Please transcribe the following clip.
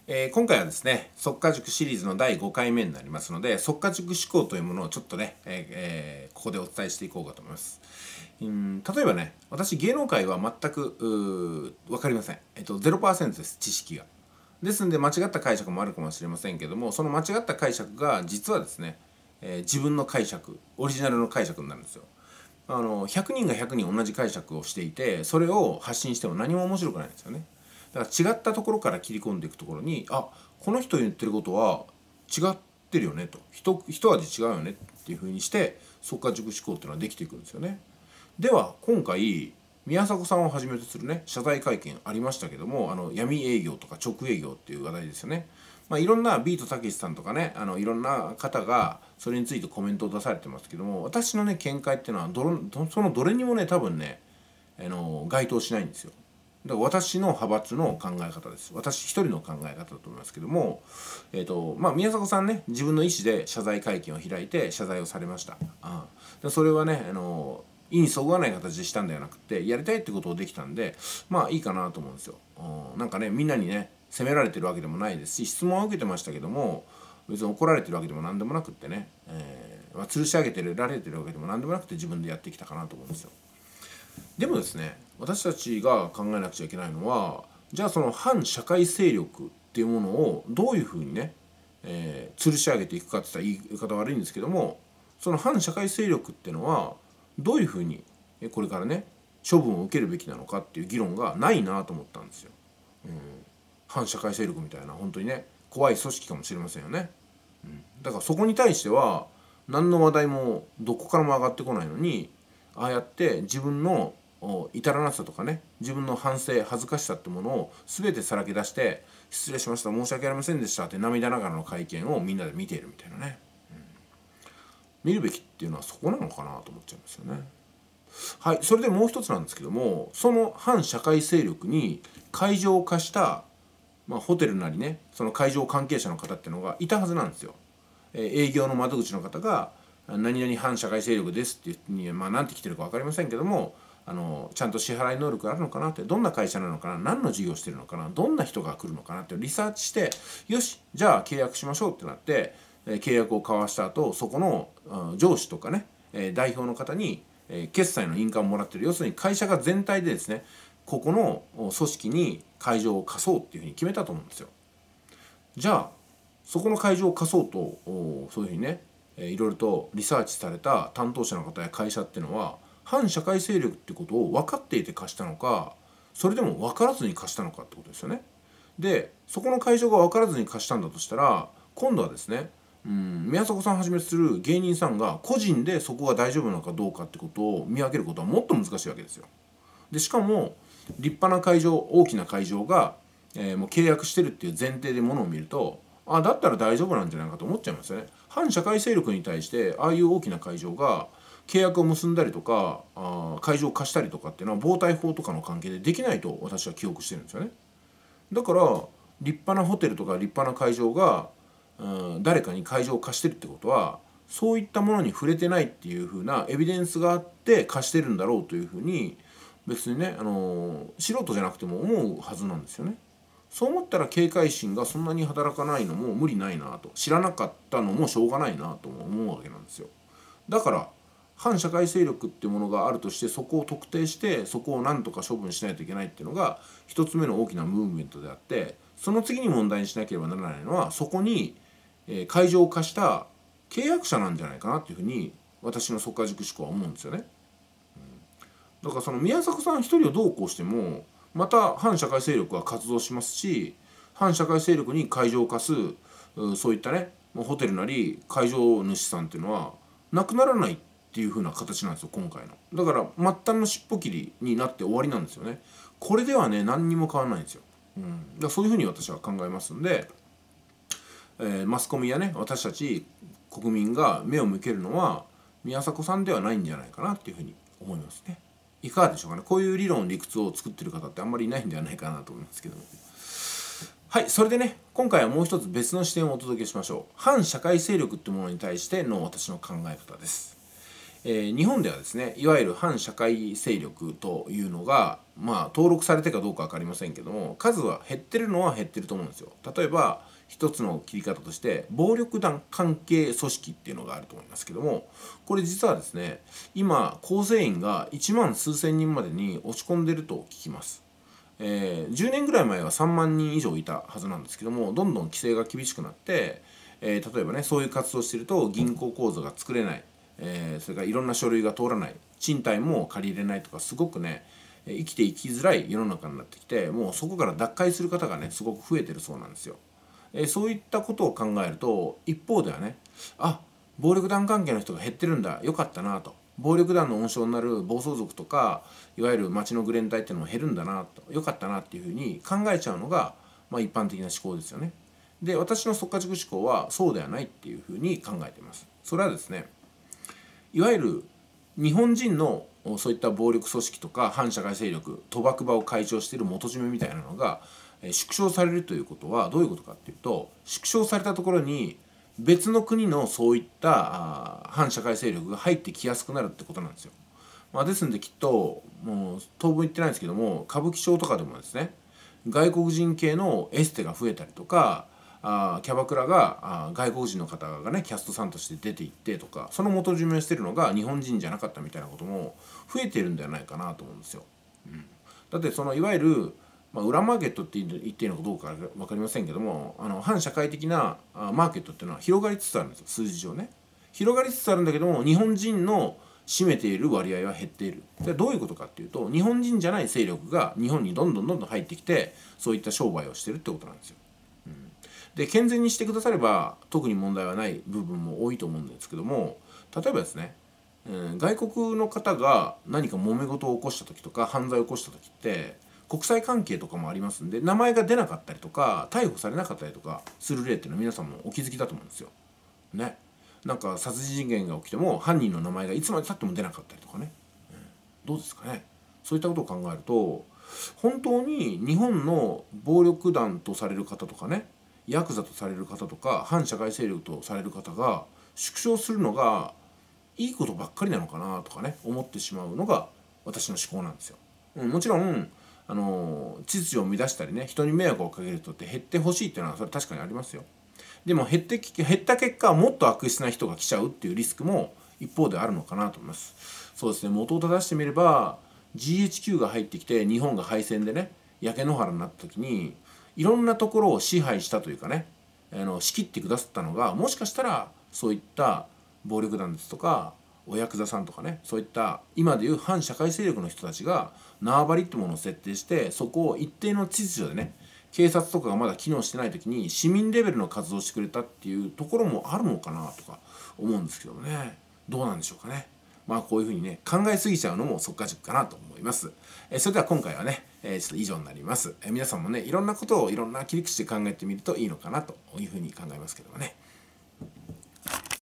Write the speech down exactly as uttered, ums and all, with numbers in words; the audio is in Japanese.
えー、今回はですね、速稼塾シリーズのだいごかいめになりますので、速稼塾思考というものをちょっとね、えーえーここでお伝えしていこうかと思います。うん例えばね、私芸能界は全く分かりません。えっと、ゼロパーセントです、知識が。ですので、間違った解釈もあるかもしれませんけども、その間違った解釈が実はですね、えー自分の解釈、オリジナルの解釈になるんですよ。あのひゃくにんがひゃくにん同じ解釈をしていて、それを発信しても何も面白くないんですよね。だから違ったところから切り込んでいくところに、あ、この人言ってることは違ってるよねと、一一味違うよねっていうふうにして速稼塾思考っていうのはできていくんですよね。では今回宮迫さんをはじめとするね謝罪会見ありましたけども、あの闇営業とか直営業っていう話題ですよね。まあ、いろんなビートたけしさんとかね、あのいろんな方がそれについてコメントを出されてますけども、私のね見解っていうのはどのそのどれにもね多分ねあの該当しないんですよ。だから私の派閥の考え方です。私一人の考え方だと思いますけども、えーとまあ、宮迫さんね、自分の意思で謝罪会見を開いて謝罪をされました。ああそれはね、あの意にそぐわない形でしたんではなくて、やりたいってことをできたんで、まあいいかなと思うんですよ。なんかね、みんなにね責められてるわけでもないですし、質問は受けてましたけども、別に怒られてるわけでも何でもなくってね、えーまあ、吊るし上げてられてるわけでも何でもなくて、自分でやってきたかなと思うんですよ。でもですね、私たちが考えなくちゃいけないのは、じゃあその反社会勢力っていうものをどういうふうにね、えー、吊るし上げていくかって言ったら言い方悪いんですけども、その反社会勢力っていうのはどういうふうにこれからね処分を受けるべきなのかっていう議論がないなと思ったんですよ。うん、反社会勢力みたいな本当にね怖い組織かもしれませんよね。うん、だからそこに対しては何の話題もどこからも上がってこないのに、ああやって自分の至らなさとかね、自分の反省恥ずかしさってものを全てさらけ出して、失礼しました、申し訳ありませんでしたって涙ながらの会見をみんなで見ているみたいなね、うん、見るべきっていうのはそこなのかなと思っちゃいますよね。はい、それでもう一つなんですけども、その反社会勢力に会場化した、まあ、ホテルなりね、その会場関係者の方っていうのがいたはずなんですよ。えー、営業の窓口の方が何々反社会勢力ですって言って、まあ、なんて来てるか分かりませんけども、あのちゃんと支払い能力があるのかなって、どんな会社なのかな、何の事業してるのかな、どんな人が来るのかなってリサーチして、よしじゃあ契約しましょうってなって、えー、契約を交わした後、そこの、うん、上司とかね、えー、代表の方に、えー、決済の印鑑をもらってる、要するに会社が全体でですね、ここの組織に会場を貸そうっていうふうに決めたと思うんですよ。じゃあそこの会場を貸そうと、そういうふうにね、いろいろとリサーチされた担当者の方や会社っていうのは、反社会勢力ってことを分かっていて貸したのか、それでも分からずに貸したのかってことですよね。でそこの会場が分からずに貸したんだとしたら、今度はですね、うん宮迫さんはじめする芸人さんが個人でそこが大丈夫なのかどうかってことを見分けることはもっと難しいわけですよ。でしかも立派な会場、大きな会場が、えー、もう契約してるっていう前提でものを見ると、あだったら大丈夫なんじゃないかと思っちゃいますよね。反社会勢力に対してああいう大きな会場が契約を結んだりとか、あ会場を貸したりとかっていうのは暴対法とかの関係でできないと私は記憶してるんですよね。だから立派なホテルとか立派な会場が、うん、誰かに会場を貸してるってことは、そういったものに触れてないっていうふうなエビデンスがあって貸してるんだろうというふうに、別にね、あの素人じゃなくても思うはずなんですよね。そう思ったら警戒心がそんなに働かないのも無理ないなと、知らなかったのもしょうがないなと思うわけなんですよ。だから反社会勢力っていうものがあるとして、そこを特定してそこを何とか処分しないといけないっていうのが一つ目の大きなムーブメントであって、その次に問題にしなければならないのは、そこに会場を貸した契約者なんじゃないかなっていうふうに私の速稼塾思考は思うんですよね。だからその宮迫さん一人をどうこうしても、また反社会勢力は活動しますし、反社会勢力に会場を貸すそういったねホテルなり会場主さんっていうのはなくならないっていう風な形なんですよ今回の。だから末端の尻尾切りになって終わりなんですよね。これではね何にも変わらないんですよ。うん、だからそういう風に私は考えますんで、えー、マスコミやね私たち国民が目を向けるのは宮迫さんではないんじゃないかなっていう風に思いますね。いかがでしょうかね。こういう理論理屈を作ってる方ってあんまりいないんではないかなと思いますけども。はい、それでね今回はもう一つ別の視点をお届けしましょう。反社会勢力ってものに対しての私の考え方です。 えー、日本ではですね、いわゆる反社会勢力というのが、まあ、登録されてかどうか分かりませんけども、数は減ってるのは減ってると思うんですよ。例えば一つの切り方として暴力団関係組織っていうのがあると思いますけども、これ実はですね、今構成員がいちまん数千人までに落ち込んでると聞きます。えー、じゅうねんぐらい前はさんまんにん以上いたはずなんですけども、どんどん規制が厳しくなって、えー、例えばね、そういう活動をしていると銀行口座が作れない、えー、それからいろんな書類が通らない、賃貸も借りれないとか、すごくね生きていきづらい世の中になってきて、もうそこから脱会する方がねすごく増えてるそうなんですよ。えー、そういったことを考えると、一方ではね、あ、暴力団関係の人が減ってるんだ、よかったなと、暴力団の温床になる暴走族とか、いわゆる町のグレン隊っていうのも減るんだなと、よかったなっていうふうに考えちゃうのが、まあ、一般的な思考ですよね。で、私の即価塾思考はそうではないっていうふうに考えています。それはですね、いわゆる日本人のそういった暴力組織とか反社会勢力、賭博場を会長している元締めみたいなのが縮小されるということはどういうことかっていうと、縮小されたところに別の国のそういった反社会勢力が入ってきやすくなるってことなんですよ。まあ、ですのできっともう当分言ってないんですけども、歌舞伎町とかでもですね、外国人系のエステが増えたりとか、あキャバクラがあ外国人の方がねキャストさんとして出ていってとか、その元締めをしてるのが日本人じゃなかったみたいなことも増えているんではないかなと思うんですよ。うん、だってそのいわゆる、まあ、裏マーケットって言っていいのかどうか分かりませんけども、あの反社会的なあマーケットっていうのは広がりつつあるんですよ。数字上ね広がりつつあるんだけども、日本人の占めている割合は減っている。でどういうことかっていうと、日本人じゃない勢力が日本にどんどんどんどん入ってきて、そういった商売をしてるってことなんですよ。うん、で健全にしてくだされば特に問題はない部分も多いと思うんですけども、例えばですね、うん、外国の方が何か揉め事を起こした時とか犯罪を起こした時って国際関係とかもありますんで、名前が出なかったりとか逮捕されなかったりとかする例っていうのは皆さんもお気づきだと思うんですよ。ね、なんか殺人事件が起きても犯人の名前がいつまでたっても出なかったりとかね、うん、どうですかね。そういったことを考えると、本当に日本の暴力団とされる方とかね、ヤクザとされる方とか反社会勢力とされる方が縮小するのがいいことばっかりなのかなとかね思ってしまうのが私の思考なんですよ。うん、もちろんあの秩序を乱したりね、人に迷惑をかける人って減ってほしいっていうのはそれ確かにありますよ。でも減ってき減った結果もっと悪質な人が来ちゃうっていうリスクも一方であるのかなと思います。そうですね、元を正してみれば ジーエイチキュー が入ってきて日本が敗戦でね焼け野原になった時に、いろんなところを支配したというかね、あの仕切ってくださったのが、もしかしたらそういった暴力団ですとかおヤクザさんとかね、そういった今でいう反社会勢力の人たちが縄張りってものを設定して、そこを一定の秩序でね、警察とかがまだ機能してない時に市民レベルの活動をしてくれたっていうところもあるのかなとか思うんですけどね。どうなんでしょうかね。まあこういうふうにね考えすぎちゃうのも即価塾かなと思います。えそれでは今回はね、えー、ちょっと以上になります。え皆さんもねいろんなことをいろんな切り口で考えてみるといいのかなというふうに考えますけどもね。